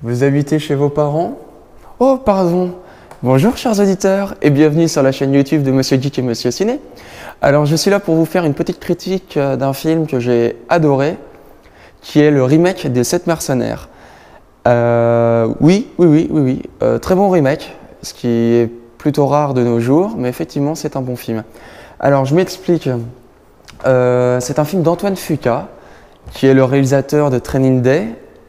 Vous habitez chez vos parents? Oh, pardon. Bonjour chers auditeurs et bienvenue sur la chaîne YouTube de Monsieur Geek et Monsieur Ciné. Alors je suis là pour vous faire une petite critique d'un film que j'ai adoré, qui est le remake des 7 mercenaires. Oui, très bon remake, ce qui est plutôt rare de nos jours, mais effectivement c'est un bon film. Alors je m'explique, c'est un film d'Antoine Fuqua, qui est le réalisateur de Training Day,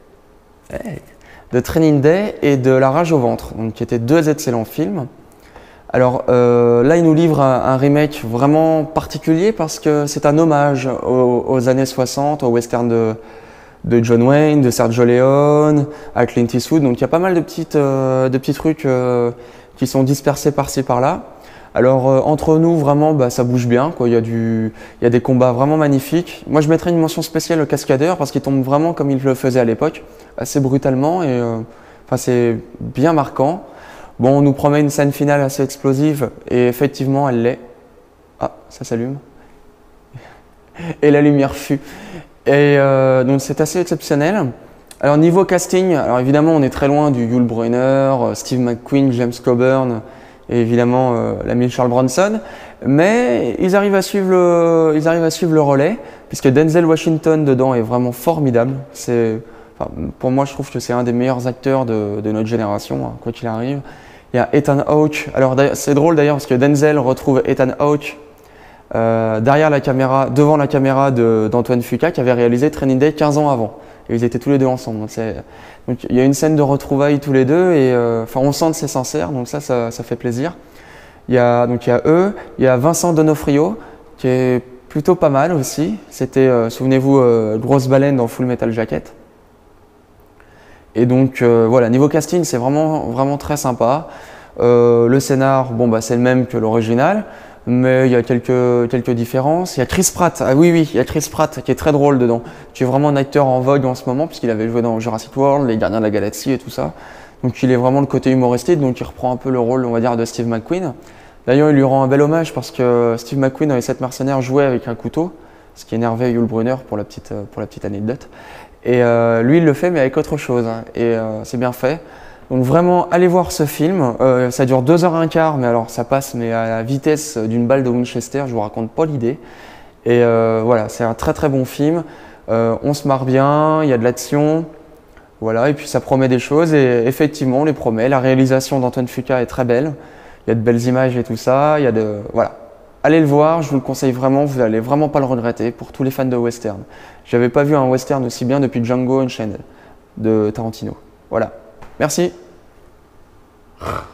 et de La Rage au ventre, donc, qui étaient deux excellents films. Alors là, il nous livre un remake vraiment particulier parce que c'est un hommage aux années 60, au western de John Wayne, de Sergio Leone, à Clint Eastwood. Donc il y a pas mal de petits trucs qui sont dispersés par-ci par-là. Alors entre nous, vraiment, ça bouge bien, quoi. Il y a des combats vraiment magnifiques. Moi, je mettrais une mention spéciale au cascadeur parce qu'il tombe vraiment comme il le faisait à l'époque, assez brutalement et c'est bien marquant. Bon, on nous promet une scène finale assez explosive et effectivement, elle l'est. Ah, ça s'allume. Et la lumière fut. Et donc c'est assez exceptionnel. Alors niveau casting, alors évidemment, on est très loin du Yul Brynner, Steve McQueen, James Coburn. Et évidemment l'ami Charles Bronson, mais ils arrivent à suivre le relais, puisque Denzel Washington dedans est vraiment formidable. Pour moi, je trouve que c'est un des meilleurs acteurs de notre génération, hein, quoi qu'il arrive. Il y a Ethan Hawke. Alors c'est drôle d'ailleurs parce que Denzel retrouve Ethan Hawke devant la caméra d'Antoine Fuqua, qui avait réalisé Training Day 15 ans avant. Et ils étaient tous les deux ensemble. Donc il y a une scène de retrouvailles tous les deux et on sent que c'est sincère, donc ça fait plaisir. Il y a eux, il y a Vincent D'Onofrio qui est plutôt pas mal aussi. C'était, souvenez-vous, Grosse Baleine dans Full Metal Jacket. Et donc voilà, niveau casting, c'est vraiment très sympa. Le scénar, c'est le même que l'original. Mais il y a quelques différences. Il y a Chris Pratt, ah oui, il y a Chris Pratt qui est très drôle dedans, qui est vraiment un acteur en vogue en ce moment, puisqu'il avait joué dans Jurassic World, Les Gardiens de la Galaxie et tout ça. Donc il est vraiment le côté humoristique, donc il reprend un peu le rôle, on va dire, de Steve McQueen. D'ailleurs, il lui rend un bel hommage parce que Steve McQueen dans Les 7 mercenaires jouait avec un couteau, ce qui énervait Yul Brynner pour la petite anecdote. Et lui, il le fait, mais avec autre chose, hein, et c'est bien fait. Donc vraiment, allez voir ce film, ça dure 2h15, mais alors ça passe mais à la vitesse d'une balle de Winchester, je vous raconte pas l'idée. Et voilà, c'est un très bon film, on se marre bien, il y a de l'action, voilà, et puis ça promet des choses, et effectivement, on les promet. La réalisation d'Antoine Fuqua est très belle, il y a de belles images et tout ça, voilà. Allez le voir, je vous le conseille vraiment, vous n'allez vraiment pas le regretter pour tous les fans de western. J'avais pas vu un western aussi bien depuis Django Unchained de Tarantino. Voilà. Merci.